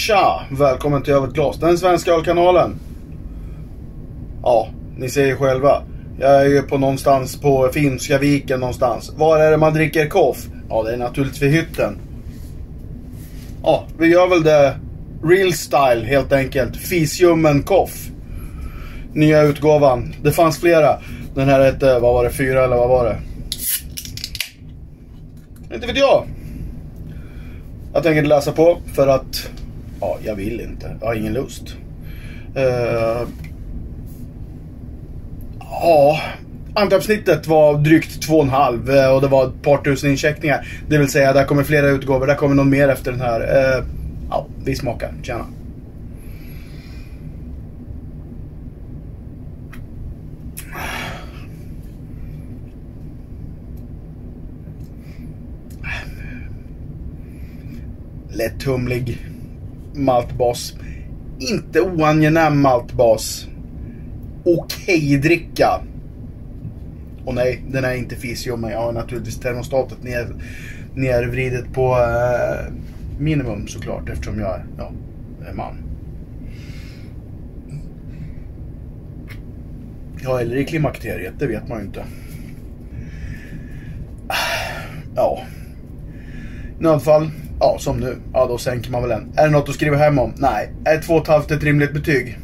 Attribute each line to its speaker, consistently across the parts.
Speaker 1: Tja, välkommen till Över ett glas, den svenska ölkanalen. Ja, ni ser ju själva. Jag är ju på någonstans på Finska viken någonstans. Var är det man dricker koff? Ja, det är naturligtvis vid hytten. Ja, vi gör väl det real style helt enkelt. Fisjummen koff. Nya utgåvan. Det fanns flera. Den här hette, vad var det, 4 eller vad var det? Inte vet jag. Jag tänker läsa på för att ja, jag vill inte. Jag har ingen lust. Ja, antappsnittet var drygt 2,5 och det var ett par tusen incheckningar. Det vill säga, där kommer flera utgåvor. Där kommer någon mer efter den här. Ja, vi smakar. Tjena. Lätthumlig maltbas. Inte oangenäm maltbas. Okej dricka. Och nej, den är inte fisjummen. Jag har naturligtvis termostatet nervridet på minimum såklart, eftersom jag är man. Ja, eller i klimakteriet, det vet man ju inte. Ja. Nödfall. Ja, som nu. Ja, då sänker man väl en. Är det något att skriva hem om? Nej. Är 2,5 ett rimligt betyg?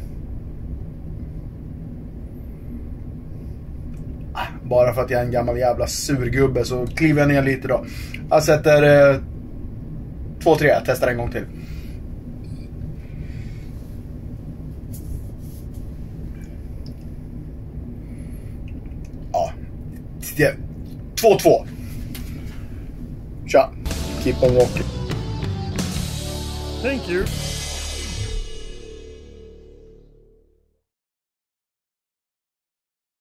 Speaker 1: Bara för att jag är en gammal jävla surgubbe så kliver jag ner lite då. Jag sätter 2-3. Jag testar en gång till. Ja. 2-2. Tja. Keep on walking.
Speaker 2: Thank you.